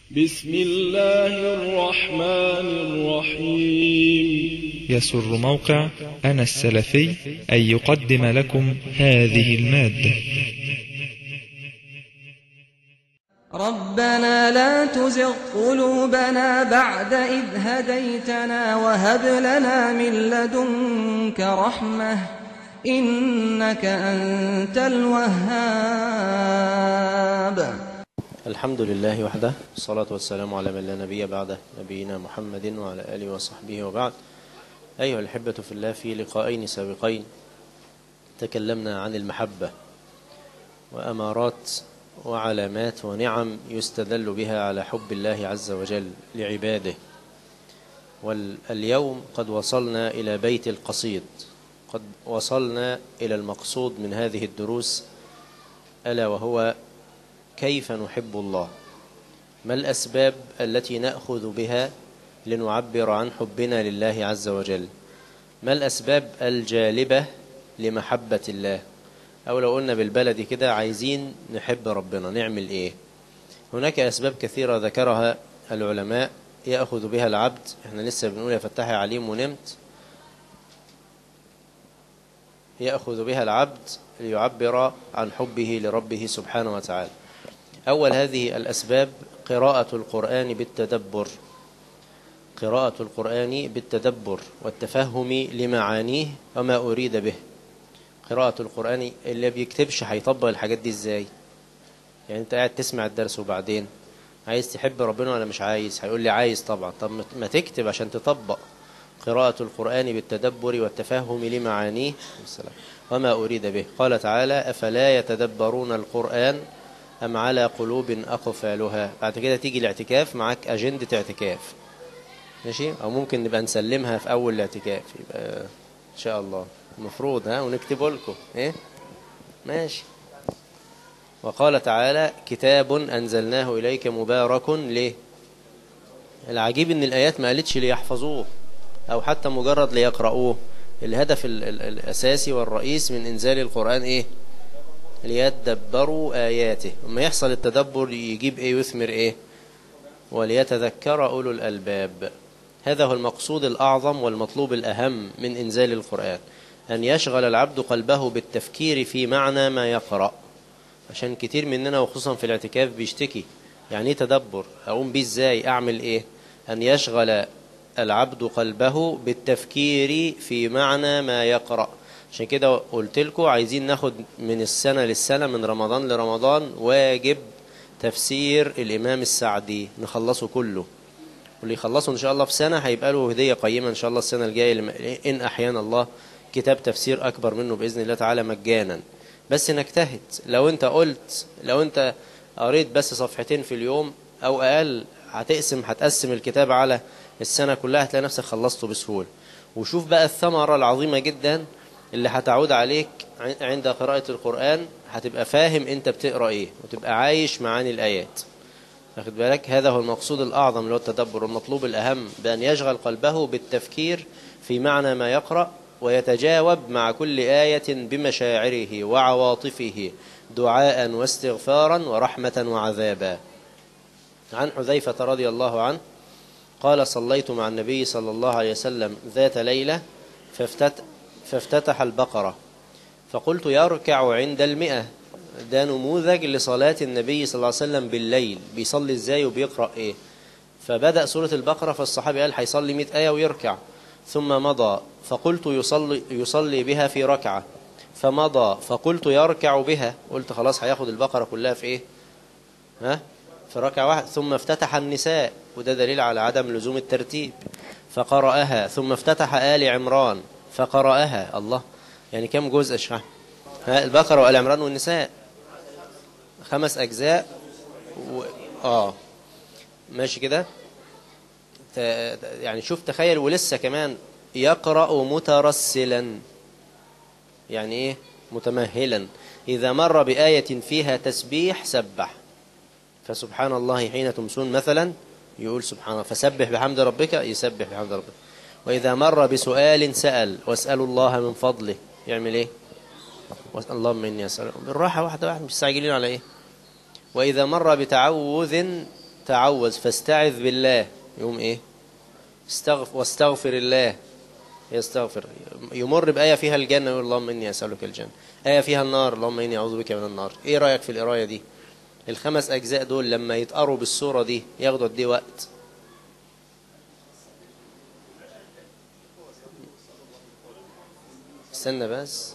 بسم الله الرحمن الرحيم. يسر موقع أنا السلفي أن يقدم لكم هذه المادة. ربنا لا تزغ قلوبنا بعد إذ هديتنا وهب لنا من لدنك رحمة إنك أنت الوهاب. الحمد لله وحده، والصلاة والسلام على من لا نبي بعده، نبينا محمد وعلى آله وصحبه وبعد. أيها الأحبة في الله، في لقاءين سابقين تكلمنا عن المحبة وأمارات وعلامات ونعم يستدل بها على حب الله عز وجل لعباده. واليوم قد وصلنا إلى بيت القصيد، قد وصلنا إلى المقصود من هذه الدروس، ألا وهو كيف نحب الله؟ ما الأسباب التي نأخذ بها لنعبر عن حبنا لله عز وجل؟ ما الأسباب الجالبة لمحبة الله؟ أو لو قلنا بالبلد كده، عايزين نحب ربنا نعمل إيه؟ هناك أسباب كثيرة ذكرها العلماء يأخذ بها العبد. احنا لسه بنقول يا فتاح يا عليم ونمت. يأخذ بها العبد ليعبر عن حبه لربه سبحانه وتعالى. أول هذه الأسباب قراءة القرآن بالتدبر، قراءة القرآن بالتدبر والتفهم لمعانيه وما أريد به. قراءة القرآن اللي بيكتبش هيطبق الحاجات دي إزاي؟ يعني أنت قاعد تسمع الدرس وبعدين عايز تحب ربنا ولا مش عايز؟ هيقول لي عايز طبعا. طب ما تكتب عشان تطبق. قراءة القرآن بالتدبر والتفهم لمعانيه وما أريد به. قال تعالى: أفلا يتدبرون القرآن أم على قلوب أقفالها. بعد كده تيجي الاعتكاف، معاك أجندة اعتكاف، ماشي؟ أو ممكن نبقى نسلمها في أول الاعتكاف، يبقى إن شاء الله المفروض ونكتبه لكم ماشي. وقال تعالى: كتاب أنزلناه إليك مبارك. ليه؟ العجيب إن الآيات ما قالتش ليحفظوه أو حتى مجرد ليقرأوه. الهدف الأساسي والرئيس من إنزال القرآن ليتدبروا آياته. وما يحصل التدبر يجيب يثمر وليتذكر أولو الألباب. هذا هو المقصود الأعظم والمطلوب الأهم من إنزال القرآن، أن يشغل العبد قلبه بالتفكير في معنى ما يقرأ. عشان كتير مننا وخصوصا في الاعتكاف بيشتكي، يعني ايه تدبر؟ أقوم بيه ازاي؟ أعمل أن يشغل العبد قلبه بالتفكير في معنى ما يقرأ. عشان كده قلت لكم عايزين ناخد من السنة للسنة، من رمضان لرمضان، واجب تفسير الإمام السعدي نخلصه كله. واللي يخلصه إن شاء الله في سنة هيبقى له هدية قيمة إن شاء الله السنة الجاية، إن أحيانا الله، كتاب تفسير أكبر منه بإذن الله تعالى مجانا. بس نجتهد. لو أنت قريت بس صفحتين في اليوم أو أقل، هتقسم الكتاب على السنة كلها، هتلاقي نفسك خلصته بسهولة. وشوف بقى الثمرة العظيمة جدا اللي هتعود عليك عند قراءة القرآن. هتبقى فاهم انت بتقرأ ايه، وتبقى عايش معاني الآيات. واخد بالك؟ هذا هو المقصود الأعظم اللي هو التدبر، والمطلوب الأهم بأن يشغل قلبه بالتفكير في معنى ما يقرأ، ويتجاوب مع كل آية بمشاعره وعواطفه، دعاء واستغفارا ورحمة وعذابا. عن حذيفة رضي الله عنه قال: صليت مع النبي صلى الله عليه وسلم ذات ليلة فافتتح البقرة، فقلت: يركع عند 100. ده نموذج لصلاة النبي صلى الله عليه وسلم بالليل، بيصلي ازاي وبيقرأ ايه. فبدأ سورة البقرة، فالصحابي قال هيصلي 100 آية ويركع. ثم مضى فقلت: يصلي بها في ركعة. فمضى فقلت: يركع بها. قلت خلاص هياخد البقرة كلها في في ركعة واحدة. ثم افتتح النساء، وده دليل على عدم لزوم الترتيب، فقرأها. ثم افتتح آل عمران فقرأها. الله، يعني كم جزء اشرح؟ البقرة وآل عمران والنساء 5 أجزاء ماشي كده. يعني شوف، تخيل. ولسه كمان يقرأ مترسلا، يعني ايه؟ متمهلا. إذا مر بآية فيها تسبيح سبح، فسبحان الله حين تمسون مثلا يقول سبحان الله، فسبح بحمد ربك يسبح بحمد ربك. وإذا مر بسؤال سأل: واسألوا الله من فضله، يعمل ايه؟ اللهم إني أسأل. بالراحة، واحدة واحدة، مش مستعجلين على ايه. وإذا مر بتعوذ تعوذ فاستعذ بالله، يقوم إيه؟ واستغفر الله، يستغفر. يمر بآية فيها الجنة يقول اللهم إني أسألك الجنة، آية فيها النار اللهم إني أعوذ بك من النار. إيه رأيك في القراية دي؟ الخمس أجزاء دول لما يتقروا بالصورة دي ياخدوا قد إيه وقت؟ استنى بس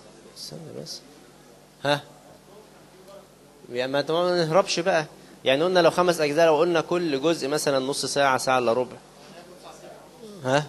ها، يعني ما نهربش بقى. يعني قلنا لو 5 أجزاء، لو قلنا كل جزء مثلا نص ساعة، ساعة إلا ربع، ها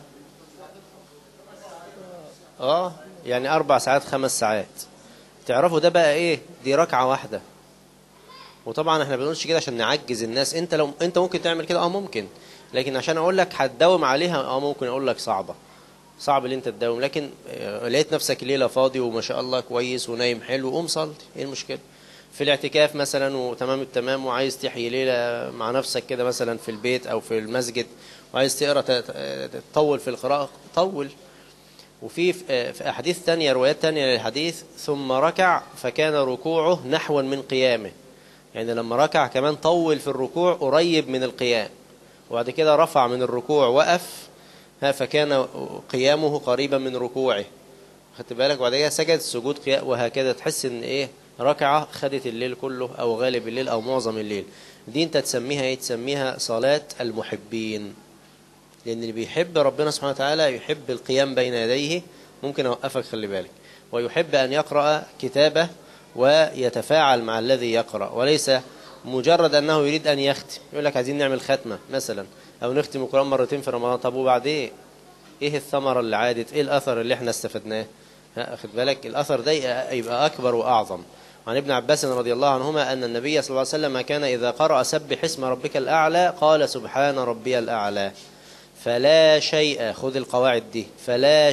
يعني 4 ساعات 5 ساعات. تعرفوا ده بقى ايه؟ دي ركعة واحدة. وطبعا احنا بنقولش كده عشان نعجز الناس. انت ممكن تعمل كده، ممكن، لكن عشان اقول لك هتداوم عليها، ممكن اقول لك صعب اللي انت تداوم. لكن لقيت نفسك ليلة فاضي وما شاء الله كويس ونايم حلو، قوم صلي، ايه المشكلة؟ في الاعتكاف مثلا وتمام التمام، وعايز تحيي ليلة مع نفسك كده مثلا في البيت او في المسجد، وعايز تقرأ تطول في القراءة، طول. وفي أحاديث تانية، روايات تانية للحديث، ثم ركع فكان ركوعه نحوا من قيامه، يعني لما ركع كمان طول في الركوع قريب من القيام، وبعد كده رفع من الركوع وقف، فكان قيامه قريبا من ركوعه، خدت بالك؟ وبعد كده سجد سجود قيام، وهكذا. تحس ان ايه؟ ركعة خدت الليل كله او غالب الليل او معظم الليل. دي انت تسميها ايه؟ تسميها صلاة المحبين، لأن اللي بيحب ربنا سبحانه وتعالى يحب القيام بين يديه. ممكن أوقفك، خلي بالك، ويحب أن يقرأ كتابه ويتفاعل مع الذي يقرأ، وليس مجرد أنه يريد أن يختم. يقول لك عايزين نعمل ختمة مثلا، أو نختم القرآن مرتين في رمضان. طب وبعدين إيه الثمرة اللي عادت؟ إيه الأثر اللي احنا استفدناه؟ أخذ بالك؟ الأثر ده يبقى أكبر وأعظم. عن ابن عباس رضي الله عنهما أن النبي صلى الله عليه وسلم كان إذا قرأ سبح اسم ربك الأعلى قال سبحان ربي الأعلى. فلا شيء، خذ القواعد دي، فلا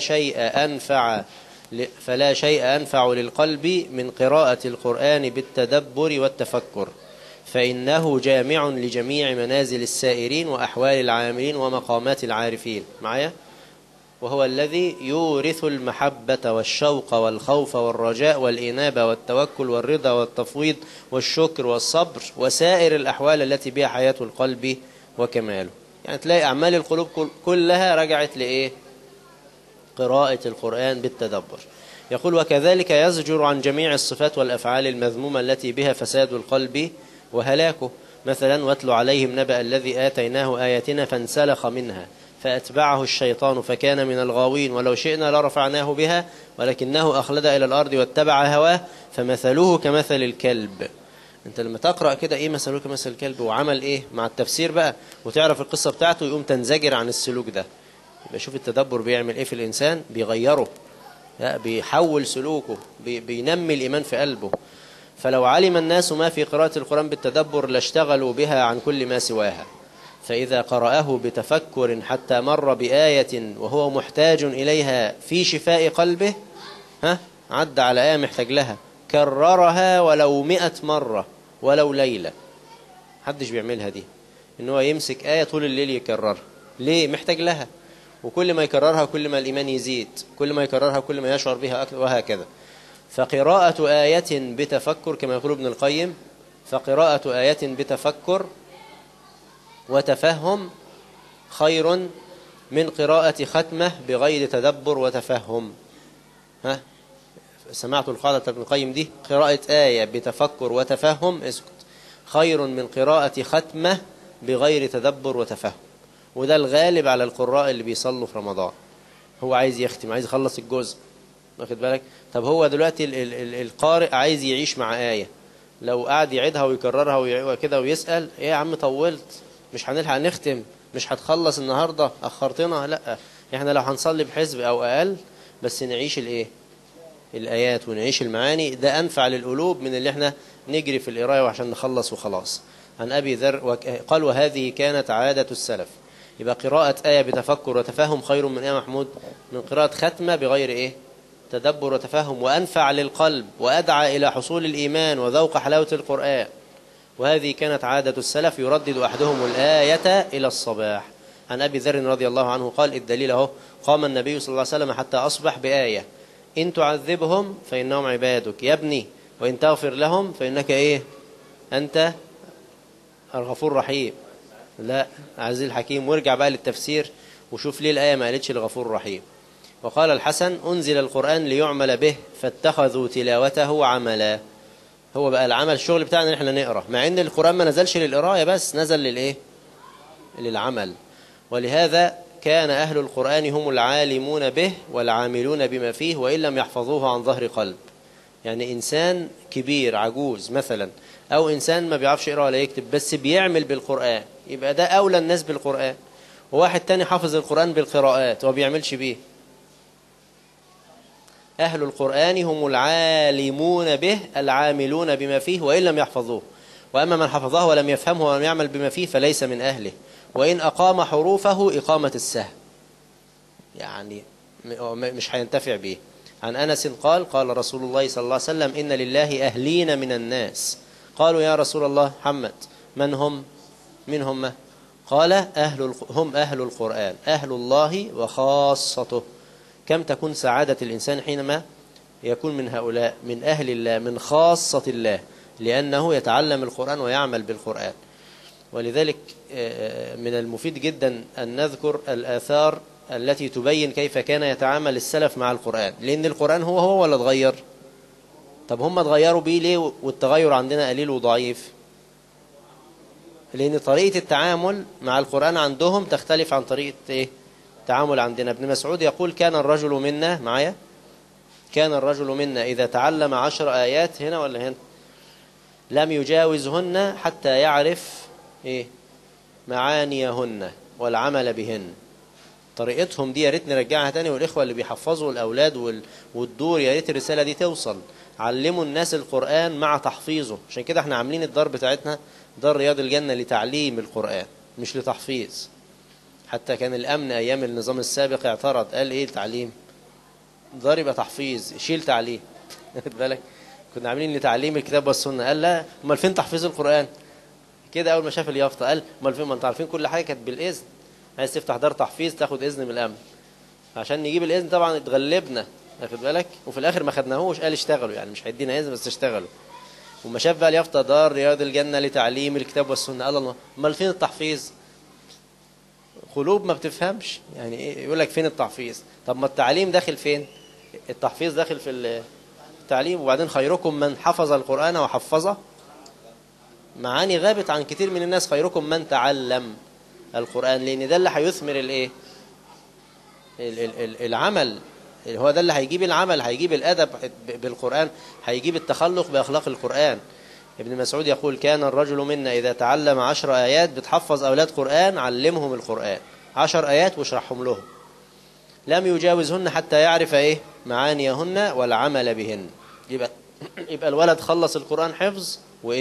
شيء أنفع للقلب من قراءة القرآن بالتدبر والتفكر، فإنه جامع لجميع منازل السائرين وأحوال العاملين ومقامات العارفين. معايا؟ وهو الذي يورث المحبة والشوق والخوف والرجاء والإنابة والتوكل والرضا والتفويض والشكر والصبر وسائر الأحوال التي بها حياة القلب وكماله. يعني تلاقي أعمال القلوب كلها رجعت لإيه؟ قراءة القرآن بالتدبر. يقول وكذلك يزجر عن جميع الصفات والأفعال المذمومة التي بها فساد القلب وهلاكه. مثلا واتل عليهم نبأ الذي آتيناه آياتنا فانسلخ منها فأتبعه الشيطان فكان من الغاوين ولو شئنا لرفعناه بها ولكنه أخلد إلى الأرض واتبع هواه فمثله كمثل الكلب. انت لما تقرأ كده ايه مثله كمثل الكلب، وعمل ايه مع التفسير بقى وتعرف القصة بتاعته، يقوم تنزجر عن السلوك ده. يبقى شوف التدبر بيعمل ايه في الإنسان، بيغيره، بيحول سلوكه، بينمي الإيمان في قلبه. فلو علم الناس ما في قراءة القرآن بالتدبر لاشتغلوا بها عن كل ما سواها. فإذا قرأه بتفكر حتى مر بآية وهو محتاج إليها في شفاء قلبه، عد على آية محتاج لها، كررها ولو 100 مرة ولو ليلة. محدش بيعملها دي، إن هو يمسك آية طول الليل يكررها. ليه؟ محتاج لها. وكل ما يكررها كل ما الإيمان يزيد، كل ما يكررها كل ما يشعر بها أكثر، وهكذا. فقراءة آية بتفكر كما يقول ابن القيم، فقراءة آية بتفكر وتفهم خير من قراءة ختمة بغير تدبر وتفهم. سمعت القاعدة ابن القيم دي، قراءة آية بتفكر وتفهم اسكت خير من قراءة ختمة بغير تدبر وتفهم. وده الغالب على القراء اللي بيصلوا في رمضان. هو عايز يختم، عايز يخلص الجزء، واخد بالك؟ طب هو دلوقتي القارئ عايز يعيش مع آية، لو قاعد يعيدها ويكررها وكده ويسأل ايه يا عم طولت، مش هنلحق نختم، مش هتخلص النهاردة، أخرتنا. لا، احنا لو هنصلي بحزب أو أقل بس نعيش الايه؟ الآيات ونعيش المعاني، ده أنفع للقلوب من اللي احنا نجري في القراية وعشان نخلص وخلاص. عن أبي ذر قال وهذه كانت عادة السلف. يبقى قراءة آية بتفكر وتفهم خير من إيه محمود؟ من قراءة ختمة بغير إيه؟ تدبر وتفهم، وأنفع للقلب وأدعى إلى حصول الإيمان وذوق حلاوة القرآن. وهذه كانت عادة السلف يردد أحدهم الآية إلى الصباح. عن أبي ذر رضي الله عنه قال الدليل اهو، قام النبي صلى الله عليه وسلم حتى أصبح بآية إن تعذبهم فإنهم عبادك يا ابني وإن تغفر لهم فإنك إيه؟ أنت الغفور الرحيم. لا، عزيز الحكيم. وارجع بقى للتفسير وشوف ليه الآية ما قالتش الغفور الرحيم. وقال الحسن أنزل القرآن ليعمل به فاتخذوا تلاوته عملا. هو بقى العمل الشغل بتاعنا احنا نقرأ، مع ان القرآن ما نزلش للقراءة بس، نزل للإيه؟ للعمل. ولهذا كان أهل القرآن هم العالمون به والعاملون بما فيه وإن لم يحفظوه عن ظهر قلب. يعني إنسان كبير عجوز مثلا، أو إنسان ما بيعرفش يقرأ ولا يكتب بس بيعمل بالقرآن، يبقى ده أولى الناس بالقرآن. وواحد تاني حافظ القرآن بالقراءات وما بيعملش بيه. أهل القرآن هم العالمون به العاملون بما فيه وإن لم يحفظوه. وأما من حفظه ولم يفهمه ولم يعمل بما فيه فليس من أهله، وإن أقام حروفه إقامة السهم، يعني مش هينتفع به. عن أنس قال قال رسول الله صلى الله عليه وسلم إن لله أهلين من الناس. قالوا يا رسول الله محمد من هم؟ من هم؟ قال هم أهل القرآن، أهل الله وخاصته. كم تكون سعادة الإنسان حينما يكون من هؤلاء، من أهل الله، من خاصة الله، لأنه يتعلم القرآن ويعمل بالقرآن. ولذلك من المفيد جدا أن نذكر الآثار التي تبين كيف كان يتعامل السلف مع القرآن، لأن القرآن هو ولا اتغير؟ طب هم اتغيروا بيه ليه والتغير عندنا قليل وضعيف؟ لأن طريقة التعامل مع القرآن عندهم تختلف عن طريقة التعامل عندنا. ابن مسعود يقول كان الرجل منا، معايا، كان الرجل منا إذا تعلم 10 آيات، هنا ولا هنا، لم يجاوزهن حتى يعرف معانيهن والعمل بهن. طريقتهم دي يا ريت نرجعها تاني، والإخوة اللي بيحفظوا الأولاد والدور يا ريت الرسالة دي توصل. علموا الناس القرآن مع تحفيظه. عشان كده احنا عاملين الدار بتاعتنا دار رياض الجنة لتعليم القرآن مش لتحفيظ. حتى كان الأمن أيام النظام السابق اعترض، قال إيه التعليم؟ دار يبقى تحفيظ، شيل تعليم. خد بالك، كنا عاملين لتعليم الكتاب والسنة. قال لا، امال فين تحفيظ القرآن؟ كده أول ما شاف اليافطة قال امال فين؟ ما انتوا عارفين كل حاجة كانت بالإذن. عايز تفتح دار تحفيظ تاخد إذن من الأمن. عشان نجيب الإذن طبعا اتغلبنا، واخد بالك، وفي الآخر ما خدناهوش. قال اشتغلوا، يعني مش هيدينا إذن بس اشتغلوا. وما شاف بقى اليافطة دار رياض الجنة لتعليم الكتاب والسنة، قال الله امال فين التحفيظ؟ قلوب ما بتفهمش يعني ايه يقول لك فين التحفيظ. طب ما التعليم داخل فين؟ التحفيظ داخل في التعليم. وبعدين خيركم من حفظ القرآن وحفظه. معاني غابت عن كتير من الناس. خيركم من تعلم القرآن، لأن ده اللي هيثمر الايه؟ العمل. هو ده اللي هيجيب العمل، هيجيب الأدب بالقرآن، هيجيب التخلق بأخلاق القرآن. ابن مسعود يقول كان الرجل منا إذا تعلم 10 آيات، بتحفظ أولاد قرآن علمهم القرآن 10 آيات واشرحهم لهم، لم يجاوزهن حتى يعرف معانيهن والعمل بهن. يبقى الولد خلص القرآن حفظ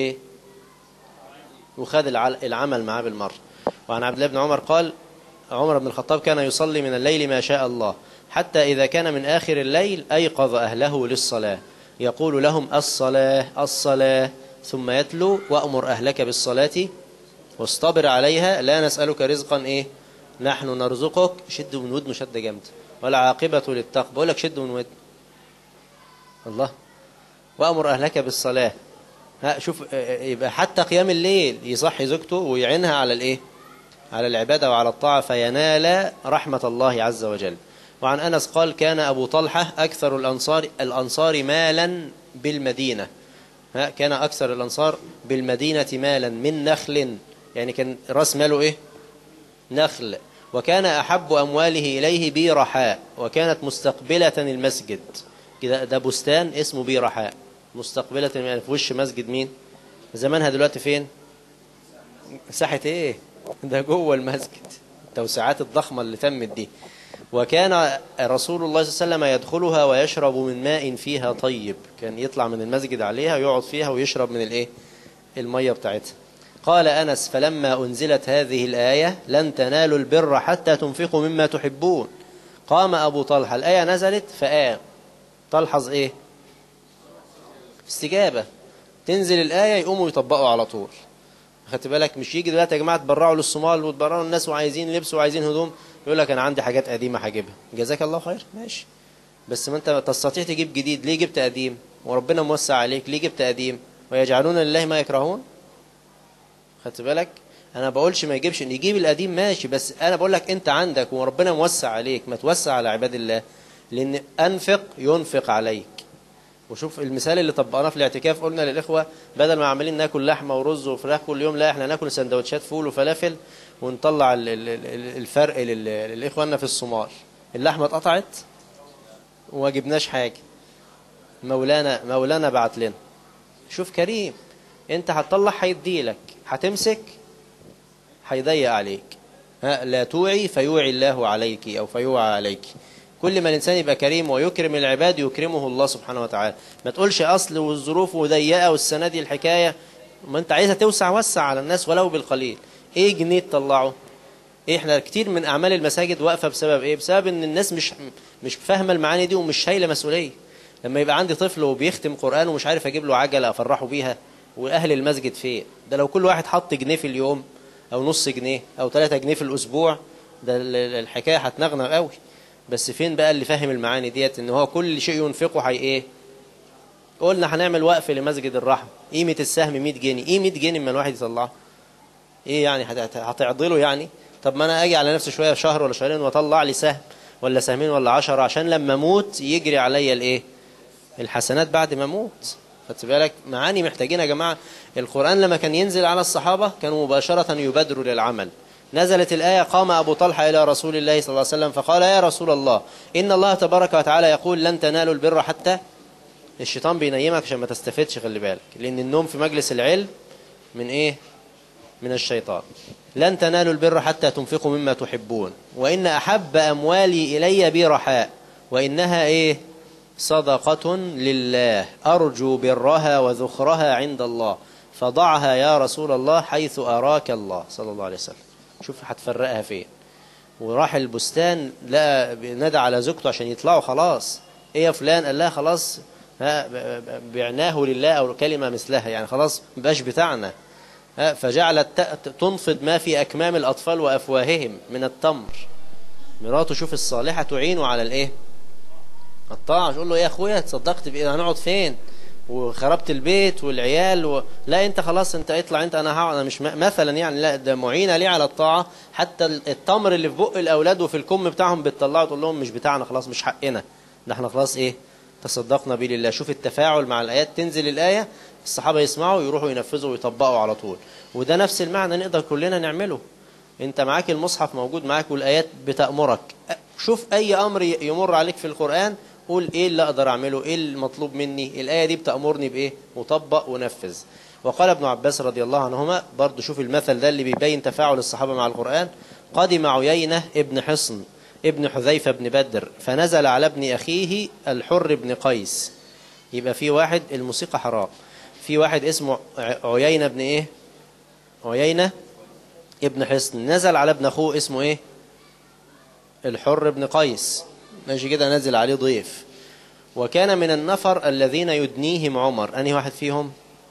وخد العمل معاه بالمرة. وعن عبد الله بن عمر قال عمر بن الخطاب كان يصلي من الليل ما شاء الله، حتى إذا كان من آخر الليل أيقظ أهله للصلاة يقول لهم الصلاة الصلاة، ثم يتلو وأمر أهلك بالصلاة واصطبر عليها لا نسألك رزقا نحن نرزقك. شد من ودنه شد جامد، والعاقبة للتقوى. بقول لك شد من ودنه الله. وأمر أهلك بالصلاة. شوف، يبقى حتى قيام الليل يصحي زوجته ويعينها على على العبادة وعلى الطاعة فينال رحمة الله عز وجل. وعن أنس قال كان أبو طلحة أكثر الأنصار مالا بالمدينة. كان أكثر الأنصار بالمدينة مالا من نخل، يعني كان رأس ماله نخل. وكان أحب أمواله إليه بيرحاء، وكانت مستقبلة المسجد. ده بستان اسمه بيرحاء، مستقبلة في وش مسجد مين؟ زمانها دلوقتي فين؟ ساحة ده جوه المسجد، التوسعات الضخمة اللي تمت دي. وكان رسول الله صلى الله عليه وسلم يدخلها ويشرب من ماء فيها طيب، كان يطلع من المسجد عليها ويقعد فيها ويشرب من المية بتاعتها. قال أنس فلما أنزلت هذه الآية لن تنالوا البر حتى تنفقوا مما تحبون قام أبو طلحة. الآية نزلت فقام. تلحظ استجابة. تنزل الآية يقوموا يطبقوا على طول. خدت بالك؟ مش يجي دلوقتي يا جماعة تبرعوا للصومال وتبرعوا الناس وعايزين لبس وعايزين هدوم، يقول لك أنا عندي حاجات قديمة هجيبها. جزاك الله خير، ماشي، بس ما أنت تستطيع تجيب جديد، ليه جبت قديم؟ وربنا موسع عليك، ليه جبت قديم؟ ويجعلون لله ما يكرهون. خدت بالك؟ انا بقولش ما يجيبش، ان يجيب القديم ماشي، بس انا بقول لك انت عندك وربنا موسع عليك، ما توسع على عباد الله، لان انفق ينفق عليك. وشوف المثال اللي طبقناه في الاعتكاف، قلنا للاخوه بدل ما عمالين ناكل لحمه ورز وفراخ كل يوم، لا احنا ناكل سندوتشات فول وفلافل ونطلع الفرق للاخواننا في الصومال. اللحمه اتقطعت وما جبناش حاجه، مولانا بعت لنا. شوف كريم، انت هتطلع هيديلك، هتمسك هيضيق عليك. لا توعي فيوعي الله عليك او فيوعى عليك. كل ما الانسان يبقى كريم ويكرم العباد يكرمه الله سبحانه وتعالى. ما تقولش اصل والظروف ضيقه والسنه دي الحكايه، ما انت عايزها توسع وسع على الناس ولو بالقليل. ايه جنيه تطلعه؟ ايه احنا كتير من اعمال المساجد واقفه بسبب ايه؟ بسبب ان الناس مش فاهمه المعاني دي ومش شايله مسؤوليه. لما يبقى عندي طفل وبيختم قرآن ومش عارف اجيب له عجله افرحه بيها، واهل المسجد فين؟ ده لو كل واحد حط جنيه في اليوم او نص جنيه او 3 جنيه في الاسبوع، ده الحكايه هتنغنغ قوي. بس فين بقى اللي فاهم المعاني ديت، ان هو كل شيء ينفقه هي ايه؟ قلنا هنعمل وقف لمسجد الرحمه، قيمه السهم 100 جنيه. ايه 100 جنيه اما الواحد يطلعه؟ ايه يعني هتعضله يعني؟ طب ما انا اجي على نفسي شويه شهر ولا شهرين واطلع لي سهم ولا سهمين ولا 10 عشان لما اموت يجري عليا الايه؟ الحسنات بعد ما اموت. خدت بالك؟ معاني محتاجين يا جماعه. القرآن لما كان ينزل على الصحابه كانوا مباشره يبادروا للعمل. نزلت الآية: قام أبو طلحة إلى رسول الله صلى الله عليه وسلم فقال: يا رسول الله، إن الله تبارك وتعالى يقول لن تنالوا البر حتى. الشيطان بينيمك عشان ما تستفدش، خلي بالك، لأن النوم في مجلس العلم من إيه؟ من الشيطان. لن تنالوا البر حتى تنفقوا مما تحبون، وإن أحب أموالي إلي برحاء، وإنها إيه؟ صدقة لله أرجو برها وذخرها عند الله، فضعها يا رسول الله حيث أراك الله، صلى الله عليه وسلم. شوف هتفرقها فين. وراح البستان لقى نادى على زوجته عشان يطلعوا خلاص. ايه يا فلان؟ قال لها خلاص بعناه لله او كلمة مثلها، يعني خلاص مبقاش بتاعنا. فجعلت تنفض ما في اكمام الاطفال وافواههم من التمر. مراته شوف الصالحة تعينه على الايه؟ الطاعة. تقول له: ايه يا اخويا تصدقت بايه؟ هنقعد فين؟ وخربت البيت والعيال لا انت خلاص، انت اطلع انت، انا هقعد. انا مش مثلا يعني، لا ده معينه ليه على الطاعه. حتى التمر اللي في بق الاولاد وفي الكم بتاعهم بتطلعوا، تقول لهم: مش بتاعنا خلاص، مش حقنا، ده احنا خلاص ايه؟ تصدقنا به لله. شوف التفاعل مع الايات. تنزل الايه الصحابه يسمعوا يروحوا ينفذوا ويطبقوا على طول. وده نفس المعنى نقدر كلنا نعمله. انت معاك المصحف موجود معاك والايات بتأمرك. شوف اي امر يمر عليك في القرآن، قول: ايه اللي اقدر اعمله؟ ايه المطلوب مني؟ الايه دي بتأمرني بايه؟ وطبق ونفذ. وقال ابن عباس رضي الله عنهما، برضو شوف المثل ده اللي بيبين تفاعل الصحابه مع القرآن: قدم عيينة ابن حصن ابن حذيفة بن بدر فنزل على ابن اخيه الحر بن قيس. يبقى في واحد، الموسيقى حرام، في واحد اسمه عيينة بن ايه؟ عيينة ابن حصن، نزل على ابن اخوه اسمه ايه؟ الحر بن قيس. ماشي كده، نزل عليه ضيف. وكان من النفر الذين يدنيهم عمر. أنهي واحد فيهم؟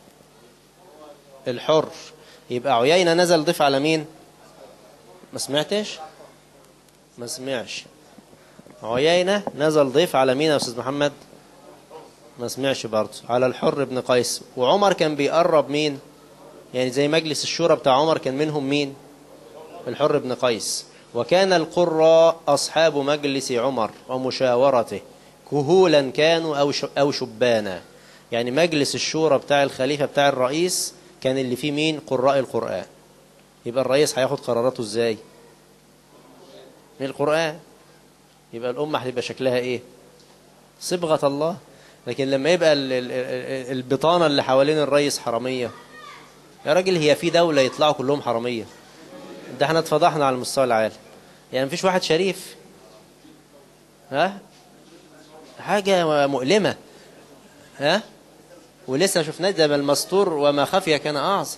الحر. يبقى عيينة نزل ضيف على مين؟ ما سمعتش؟ ما سمعش. عيينة نزل ضيف على مين يا أستاذ محمد؟ ما سمعش برضه. على الحر بن قيس. وعمر كان بيقرب مين؟ يعني زي مجلس الشورى بتاع عمر كان منهم مين؟ الحر بن قيس. وكان القراء أصحاب مجلس عمر ومشاورته كهولا كانوا أو شبانا. يعني مجلس الشورى بتاع الخليفة بتاع الرئيس كان اللي فيه مين؟ قراء القرآن. يبقى الرئيس هياخد قراراته ازاي؟ من القرآن. يبقى الأمة هتبقى شكلها ايه؟ صبغة الله. لكن لما يبقى البطانة اللي حوالين الرئيس حرامية، يا راجل هي في دولة يطلعوا كلهم حرامية؟ ده احنا اتفضحنا على المستوى العالي. يعني مفيش واحد شريف. حاجة مؤلمة. ولسه شفناه، ده المستور وما خفي كان أعظم.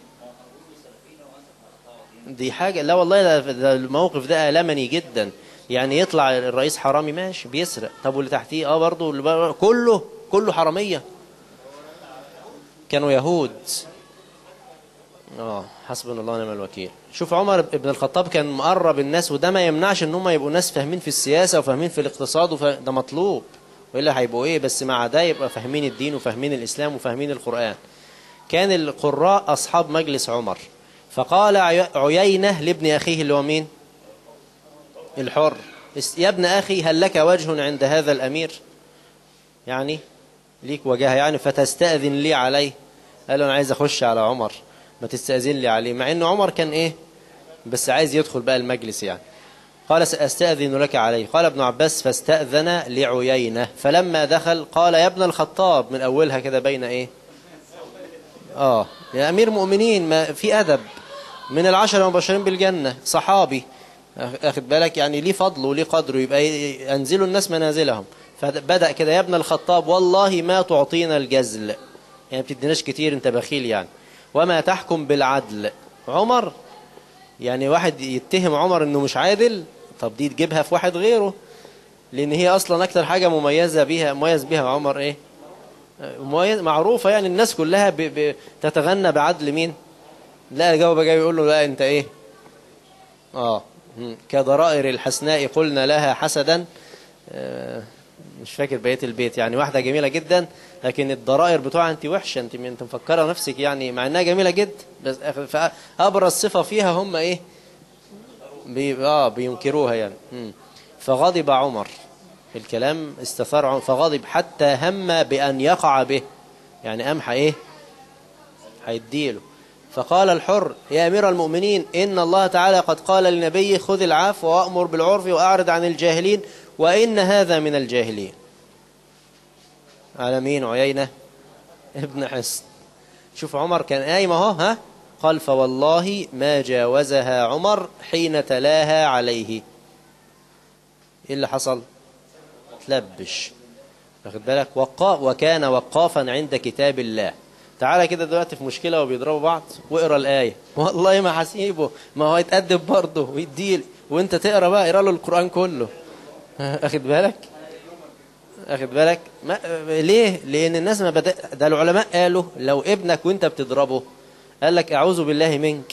دي حاجة، لا والله ده الموقف ده ألمني جدا. يعني يطلع الرئيس حرامي ماشي بيسرق، طب واللي تحتيه برضه كله حرامية. كانوا يهود. حسبنا الله ونعم الوكيل. شوف عمر بن الخطاب كان مقرب الناس، وده ما يمنعش ان هم يبقوا ناس فاهمين في السياسة وفاهمين في الاقتصاد، ده مطلوب، وإلا هيبقوا ايه؟ بس مع ده يبقى فاهمين الدين وفاهمين الإسلام وفاهمين القرآن. كان القراء أصحاب مجلس عمر. فقال عيينة لابن أخيه اللي هو مين؟ الحر: يا ابن أخي هل لك وجه عند هذا الأمير؟ يعني ليك وجهه يعني، فتستأذن لي عليه. قال له أنا عايز أخش على عمر، ما تستأذن لي عليه، مع أنه عمر كان إيه بس عايز يدخل بقى المجلس يعني. قال سأستأذن لك عليه. قال ابن عباس: فاستأذن لعيينة، فلما دخل قال: يا ابن الخطاب، من أولها كده بين إيه يا أمير مؤمنين، ما في أدب، من 10 المبشرين بالجنة، صحابي، أخذ بالك يعني، ليه فضل وليه قدره، يبقى ينزلوا الناس منازلهم. فبدأ كده: يا ابن الخطاب والله ما تعطينا الجزل، يعني بتديناش كتير، انت بخيل يعني، وما تحكم بالعدل. عمر يعني واحد يتهم عمر انه مش عادل، طب دي تجيبها في واحد غيره، لان هي اصلا اكتر حاجة مميز بها عمر ايه؟ معروفة يعني، الناس كلها تتغنى بعدل مين؟ لا جاوب جاي يقول له: لا انت ايه كضرائر الحسناء قلنا لها حسدا. مش فاكر بقية البيت يعني، واحدة جميلة جدا لكن الضرائر بتوعها انت وحشة، انت مفكرة نفسك يعني، مع انها جميلة جدا بس فأبرز صفة فيها هم ايه بينكروها يعني. فغضب عمر، الكلام استثار عمر، فغضب حتى هم بأن يقع به، يعني أمحى ايه هيديله. فقال الحر: يا أمير المؤمنين، إن الله تعالى قد قال لنبيه: خذ العفو وأمر بالعرف وأعرض عن الجاهلين، وإن هذا من الجاهلين. على مين؟ عيينة ابن حصن. شوف عمر كان قايم اهو قال: فوالله ما جاوزها عمر حين تلاها عليه. ايه اللي حصل؟ تلبش، واخد بالك، وكان وقافا عند كتاب الله. تعالى كده دلوقتي في مشكلة وبيضربوا بعض، واقرا الآية، والله ما هسيبه، ما هو يتأدب برضه ويديل، وانت تقرا بقى، اقرا له القرآن كله. اخد بالك ليه؟ لأن الناس ما ده العلماء قالوا لو ابنك وانت بتضربه قال لك أعوذ بالله منك،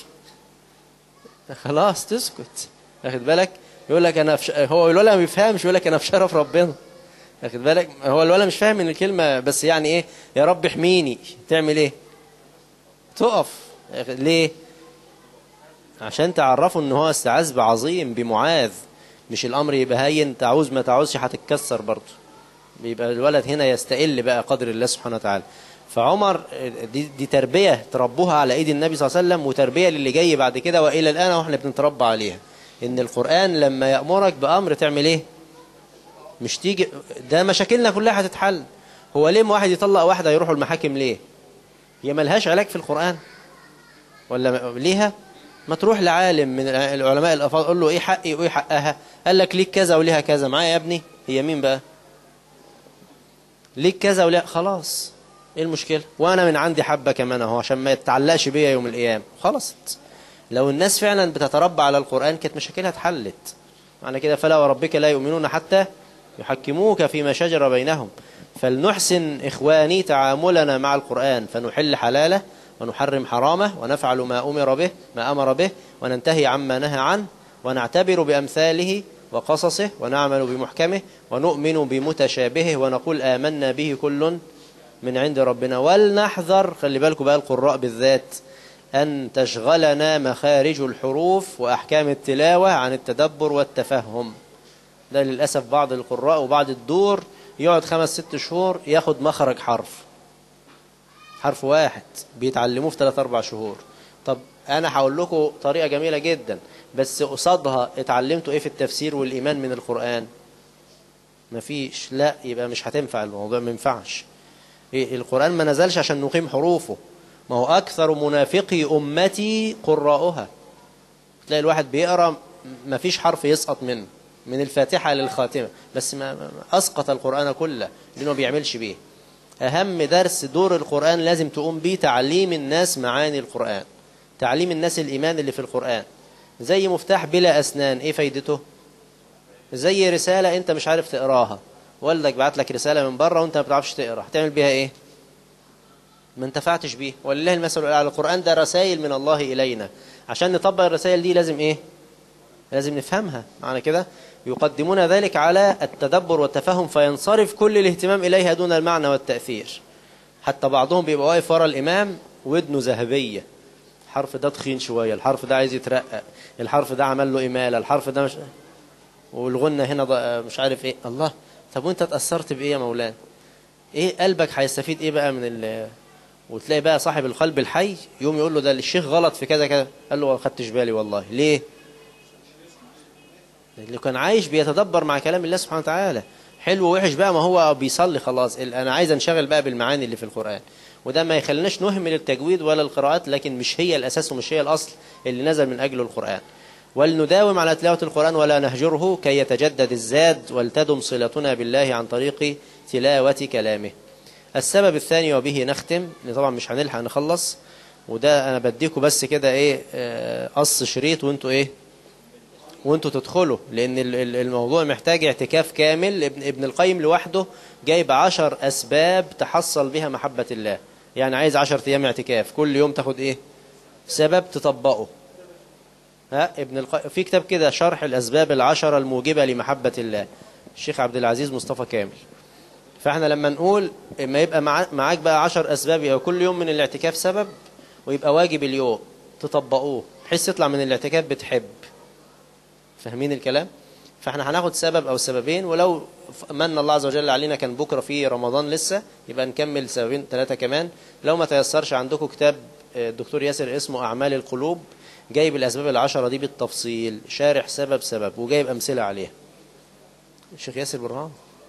خلاص تسكت. اخد بالك، يقول لك أنا هو الولد ما بيفهمش، يقول لك أنا في شرف ربنا. اخد بالك، هو الولد مش فاهم من الكلمة، بس يعني ايه، يا رب احميني، تعمل ايه؟ تقف. ليه؟ عشان تعرفوا ان هو استعاذ بعظيم بمعاذ، مش الامر يبقى هين، تعوز ما تعوزش هتتكسر برضه، بيبقى الولد هنا يستقل بقى قدر الله سبحانه وتعالى. فعمر دي تربية تربوها على ايد النبي صلى الله عليه وسلم، وتربية للي جاي بعد كده والى الان واحنا بنتربى عليها، ان القرآن لما يأمرك بأمر تعمل ايه؟ مش تيجي، ده مشاكلنا كلها هتتحل. هو ليه واحد يطلق واحدة يروحوا المحاكم ليه؟ هي ملهاش علاج في القرآن ولا ليها؟ ما تروح لعالم من العلماء الافاضل قول له ايه حقي وايه حقها، قال لك ليك كذا وليها كذا، معايا يا ابني؟ هي مين بقى؟ ليك كذا وليها، خلاص ايه المشكلة؟ وانا من عندي حبة كمان اهو عشان ما يتعلقش بيا يوم القيامة. خلاص، لو الناس فعلا بتتربى على القرآن كانت مشاكلها اتحلت. معنى كده: فلا وربك لا يؤمنون حتى يحكموك فيما شجر بينهم. فلنحسن إخواني تعاملنا مع القرآن، فنحل حلاله ونحرم حرامه، ونفعل ما أمر به، وننتهي عما نهى عنه، ونعتبر بأمثاله وقصصه، ونعمل بمحكمه، ونؤمن بمتشابهه، ونقول آمنا به كل من عند ربنا. ولنحذر، خلي بالكم بقى القراء بالذات، أن تشغلنا مخارج الحروف وأحكام التلاوة عن التدبر والتفهم. ده للأسف بعض القراء وبعض الدور يقعد 5-6 شهور ياخد مخرج حرف واحد بيتعلموه في 3-4 شهور. طب أنا هقول لكم طريقة جميلة جدا، بس قصادها اتعلمتوا إيه في التفسير والإيمان من القرآن؟ مفيش. لا، يبقى مش هتنفع الموضوع، ما ينفعش. القرآن ما نزلش عشان نقيم حروفه، ما هو أكثر منافقي أمتي قراءها. تلاقي الواحد بيقرأ ما فيش حرف يسقط منه، من الفاتحة للخاتمة، بس ما أسقط القرآن كله لأنه بيعملش بيه. أهم درس دور القرآن لازم تقوم بيه تعليم الناس معاني القرآن، تعليم الناس الإيمان اللي في القرآن. زي مفتاح بلا أسنان، إيه فايدته؟ زي رسالة أنت مش عارف تقراها، والدك بعت لك رسالة من بره وأنت ما بتعرفش تقرا، هتعمل بيها إيه؟ ما انتفعتش بيه. ولله المثل على القرآن ده رسائل من الله إلينا، عشان نطبق الرسائل دي لازم إيه؟ لازم نفهمها. معنى كده يقدمون ذلك على التدبر والتفهم، فينصرف كل الاهتمام إليها دون المعنى والتأثير. حتى بعضهم بيبقى واقف ورا الإمام ودنه ذهبية، الحرف ده تخين شوية، الحرف ده عايز يترقق، الحرف ده عمل له إمالة، الحرف ده مش، والغنة هنا مش عارف ايه. الله، طب وانت اتأثرت بايه يا مولانا؟ ايه قلبك هيستفيد ايه بقى من وتلاقي بقى صاحب القلب الحي يوم يقول له ده الشيخ غلط في كذا كذا، قال له ما خدتش بالي والله. ليه؟ اللي كان عايش بيتدبر مع كلام الله سبحانه وتعالى. حلو ووحش بقى، ما هو بيصلي خلاص، انا عايز انشغل بقى بالمعاني اللي في القرآن، وده ما يخليناش نهمل التجويد ولا القراءات، لكن مش هي الأساس ومش هي الأصل اللي نزل من أجله القرآن. ولنداوم على تلاوة القرآن ولا نهجره كي يتجدد الزاد ولتدم صلتنا بالله عن طريق تلاوة كلامه. السبب الثاني وبه نختم، لأن طبعا مش هنلحق نخلص، وده أنا بديكم بس كده إيه قص شريط وانتوا تدخلوا، لأن الموضوع محتاج اعتكاف كامل. ابن القيم لوحده جايب 10 أسباب تحصل بها محبة الله. يعني عايز 10 أيام اعتكاف، كل يوم تاخد إيه سبب تطبقه. في كتاب كده شرح الأسباب 10 الموجبة لمحبة الله، الشيخ عبد العزيز مصطفى كامل. فاحنا لما نقول اما يبقى معاك بقى 10 أسباب، يبقى كل يوم من الاعتكاف سبب، ويبقى واجب اليوم تطبقوه بحيث تطلع من الاعتكاف بتحب. فاهمين الكلام؟ فاحنا هناخد سبب أو سببين، ولو من الله عز وجل علينا كان بكرة في رمضان لسه، يبقى نكمل سببين 3 كمان. لو ما تيسرش عندكم كتاب الدكتور ياسر اسمه أعمال القلوب، جايب الأسباب 10 دي بالتفصيل، شارح سبب سبب وجايب أمثلة عليها. الشيخ ياسر برهان.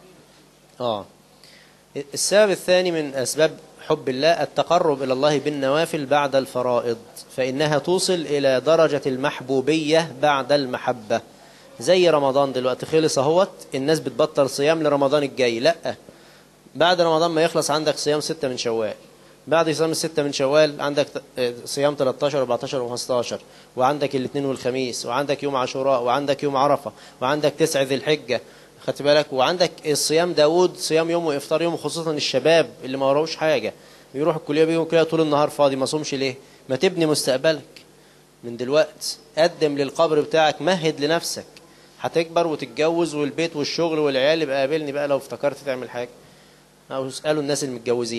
السبب الثاني من أسباب حب الله التقرب إلى الله بالنوافل بعد الفرائض، فإنها توصل إلى درجة المحبوبية بعد المحبة. زي رمضان دلوقتي خلص اهوت، الناس بتبطل صيام لرمضان الجاي، لا، بعد رمضان ما يخلص عندك صيام 6 من شوال، بعد صيام 6 من شوال عندك صيام 13 14 و15، وعندك الاثنين والخميس، وعندك يوم عاشوراء، وعندك يوم عرفة، وعندك 9 ذي الحجة، خدت بالك، وعندك الصيام داود صيام يوم وإفطار يوم، خصوصا الشباب اللي ما وراهوش حاجة يروح الكلية بيهم كده طول النهار فاضي، ما صومش ليه؟ ما تبني مستقبلك من دلوقت، قدم للقبر بتاعك، مهد لنفسك، هتكبر وتتجوز والبيت والشغل والعيال، يبقى قابلني بقى لو افتكرت تعمل حاجة، أو اسألوا الناس المتجوزين.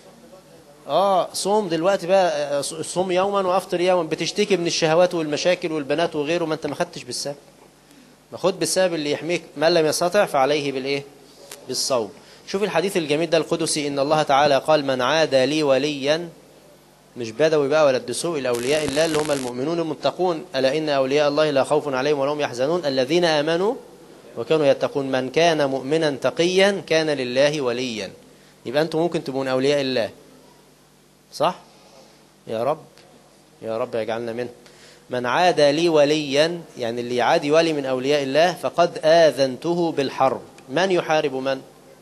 صوم دلوقتي بقى، صوم يوما وافطر يوما. بتشتكي من الشهوات والمشاكل والبنات وغيره، ما انت ما خدتش بالسبب، ما خد بالسبب اللي يحميك. من لم يستطع فعليه بالايه؟ بالصوم. شوف الحديث الجميل ده القدسي، ان الله تعالى قال من عادى لي وليا، مش بدوي بقى ولا الدسوق، الاولياء الله اللي هم المؤمنون المتقون، الا ان اولياء الله لا خوف عليهم ولا هم يحزنون الذين امنوا وكانوا يتقون. من كان مؤمنا تقيا كان لله وليا. يبقى انتم ممكن تبقون اولياء الله، صح؟ يا رب، يا رب يجعلنا منه. من عادى لي وليا، يعني اللي يعادي ولي من أولياء الله فقد آذنته بالحرب. من يحارب من؟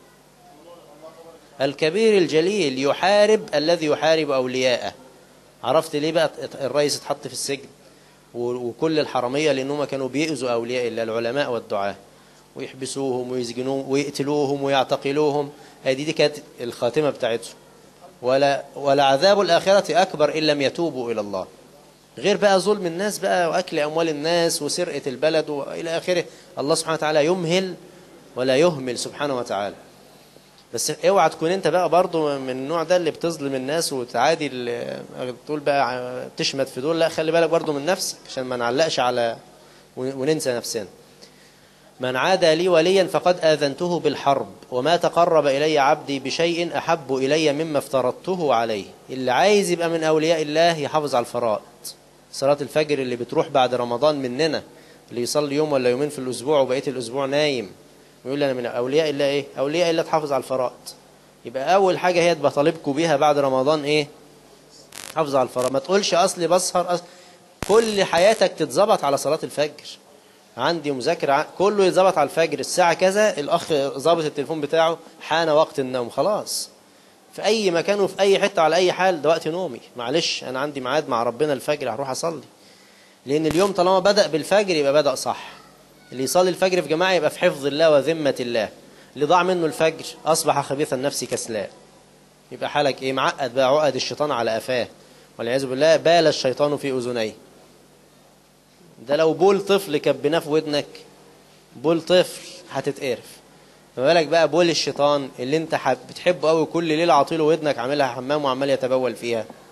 الكبير الجليل يحارب الذي يحارب أولياءه. عرفت ليه بقى الرئيس اتحط في السجن وكل الحرامية؟ لأنهم كانوا بيؤذوا أولياء الله العلماء والدعاة، ويحبسوهم ويسجنوهم ويقتلوهم ويعتقلوهم. دي كانت الخاتمة بتاعتهم. ولا عذاب الآخرة أكبر إن لم يتوبوا إلى الله. غير بقى ظلم الناس بقى، وأكل أموال الناس، وسرقة البلد، وإلى آخره. الله سبحانه وتعالى يمهل ولا يهمل سبحانه وتعالى. بس اوعى تكون انت بقى برضو من النوع ده اللي بتظلم الناس وتعادي، تقول بقى تشمت في دول. لا، خلي بالك برضو من نفسك عشان ما نعلقش على وننسى نفسنا. من عادى لي وليا فقد آذنته بالحرب، وما تقرب إلي عبدي بشيء أحب إلي مما افترضته عليه. اللي عايز يبقى من أولياء الله يحافظ على الفرائض. صلاة الفجر اللي بتروح بعد رمضان مننا، اللي يصلي يوم ولا يومين في الأسبوع وبقية الأسبوع نايم ويقول لي أنا من أولياء الله. إيه أولياء الله؟ تحافظ على الفرائض. يبقى أول حاجة هي بطالبكم بيها بعد رمضان إيه؟ حافظ على الفرائض. ما تقولش أصلي بسهر كل حياتك تتظبط على صلاة الفجر. عندي مذاكرة، كله يتظبط على الفجر الساعة كذا، الأخ ظابط التليفون بتاعه حان وقت النوم، خلاص في أي مكان وفي أي حتة على أي حال، ده وقت نومي، معلش أنا عندي ميعاد مع ربنا الفجر هروح أصلي. لأن اليوم طالما بدأ بالفجر يبقى بدأ صح. اللي يصلي الفجر في جماعة يبقى في حفظ الله وذمة الله. اللي ضاع منه الفجر أصبح خبيث النفس كسلان، يبقى حالك إيه؟ معقد بقى، عقد الشيطان على قفاه والعياذ بالله، بال الشيطان في أذنيه. ده لو بول طفل كبناه في ودنك، بول طفل هتتقرف، ما بالك بقى بول الشيطان اللي انت بتحبه قوي، كل ليله عاطيله ودنك عاملها حمام وعمال يتبول فيها.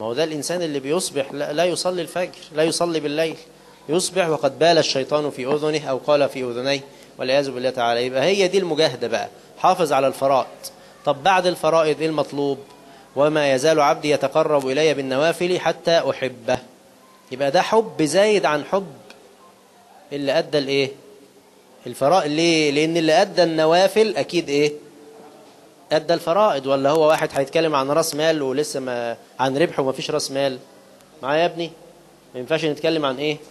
ما هو ده الإنسان اللي بيصبح لا يصلي الفجر، لا يصلي بالليل، يصبح وقد بال الشيطان في أذنه أو قال في أذنيه والعياذ بالله تعالى. يبقى هي دي المجاهدة بقى، حافظ على الفرائض. طب بعد الفرائض إيه المطلوب؟ وما يزال عبدي يتقرب إلي بالنوافل حتى أحبه. يبقى ده حب زايد عن حب اللي أدى الإيه؟ الفرائض. ليه؟ لأن اللي أدى النوافل أكيد إيه؟ أدى الفرائض. ولا هو واحد هيتكلم عن راس مال ولسه ما عن ربح وما فيش راس مال؟ معايا يا ابني؟ ما ينفعش نتكلم عن إيه؟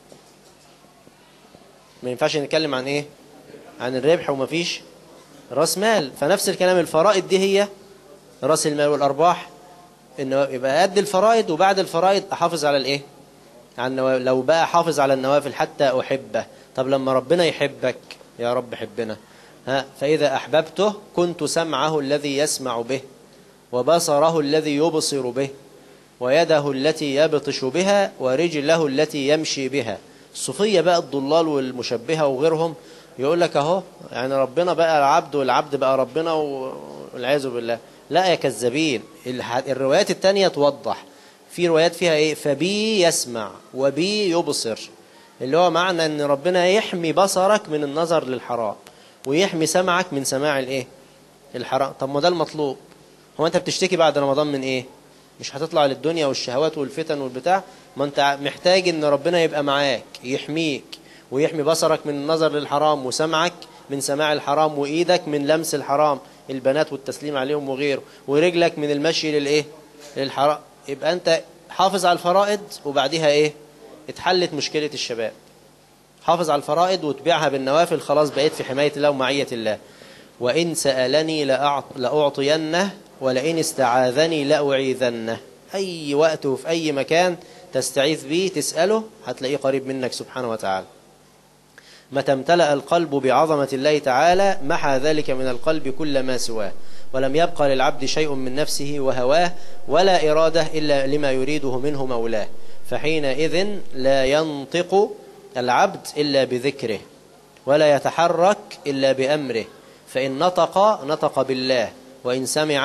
ما ينفعش نتكلم عن إيه؟ عن الربح وما فيش راس مال. فنفس الكلام الفرائض دي هي راس المال والأرباح. إنه يبقى أدي الفرائض وبعد الفرائض أحافظ على الإيه؟ عن لو بقى حافظ على النوافل حتى أحبه. طب لما ربنا يحبك، يا رب حبنا، فإذا أحببته كنت سمعه الذي يسمع به وبصره الذي يبصر به ويده التي يبطش بها ورجله التي يمشي بها. الصوفية بقى الضلال والمشبهة وغيرهم يقول لك أهو يعني ربنا بقى العبد والعبد بقى ربنا والعياذ بالله. لا يا كذابين. الروايات التانية توضح، في روايات فيها إيه؟ فبي يسمع وبي يبصر، اللي هو معنى أن ربنا يحمي بصرك من النظر للحرام ويحمي سمعك من سماع الإيه؟ الحرام. طب ما ده المطلوب. هو أنت بتشتكي بعد رمضان من إيه؟ مش هتطلع للدنيا والشهوات والفتن والبتاع؟ ما أنت محتاج أن ربنا يبقى معاك يحميك ويحمي بصرك من النظر للحرام وسمعك من سماع الحرام وإيدك من لمس الحرام، البنات والتسليم عليهم وغيره، ورجلك من المشي للإيه؟ للحرام. يبقى أنت حافظ على الفرائض وبعدها إيه؟ اتحلت مشكلة الشباب. حافظ على الفرائض وتبيعها بالنوافل، خلاص بقيت في حماية الله ومعية الله. وإن سألني لأعطينه ولئن استعاذني لأعيذنه. أي وقت وفي أي مكان تستعيذ به تسأله هتلاقيه قريب منك سبحانه وتعالى. متى امتلأ القلب بعظمة الله تعالى محى ذلك من القلب كل ما سواه، ولم يبقى للعبد شيء من نفسه وهواه ولا إرادة إلا لما يريده منه مولاه. فحينئذ لا ينطق العبد إلا بذكره ولا يتحرك إلا بأمره. فإن نطق بالله، وإن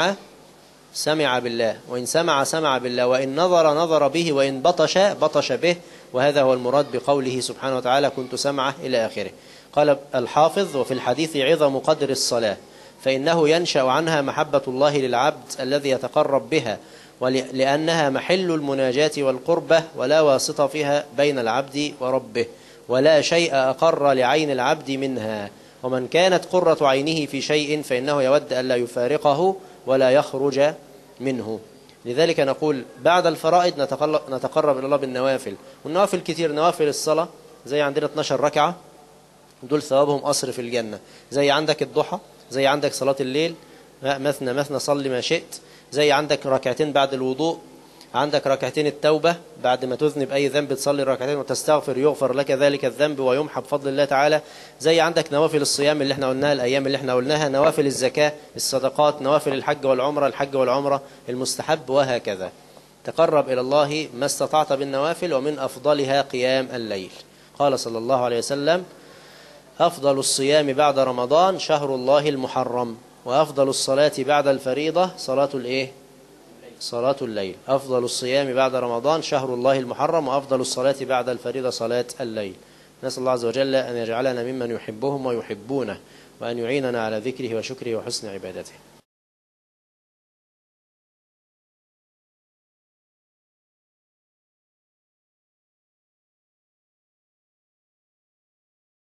سمع بالله، وإن سمع بالله، وإن نظر به، وإن بطش به. وهذا هو المراد بقوله سبحانه وتعالى كنت سمعه إلى آخره. قال الحافظ وفي الحديث عظم قدر الصلاة، فإنه ينشأ عنها محبة الله للعبد الذي يتقرب بها، لأنها محل المناجاة والقربة ولا واسطة فيها بين العبد وربه، ولا شيء أقر لعين العبد منها. ومن كانت قرة عينه في شيء فإنه يود أن لا يفارقه ولا يخرج منه. لذلك نقول بعد الفرائض نتقرب إلى الله بالنوافل، والنوافل كتير. نوافل الصلاة زي عندنا 12 ركعة دول ثوابهم قصر في الجنة، زي عندك الضحى، زي عندك صلاة الليل مثنى صلي ما شئت، زي عندك ركعتين بعد الوضوء، عندك ركعتين التوبة بعد ما تذنب أي ذنب تصلي ركعتين وتستغفر يغفر لك ذلك الذنب ويمحى بفضل الله تعالى. زي عندك نوافل الصيام اللي احنا قلناها الأيام اللي احنا قلناها، نوافل الزكاة، الصدقات، نوافل الحج والعمرة، الحج والعمرة المستحب، وهكذا. تقرب إلى الله ما استطعت بالنوافل، ومن أفضلها قيام الليل. قال صلى الله عليه وسلم أفضل الصيام بعد رمضان شهر الله المحرم، وأفضل الصلاة بعد الفريضة صلاة الليل. أفضل الصيام بعد رمضان شهر الله المحرم، وأفضل الصلاة بعد الفريضة صلاة الليل. نسأل الله عز وجل أن يجعلنا ممن يحبهم ويحبونه، وأن يعيننا على ذكره وشكره وحسن عبادته.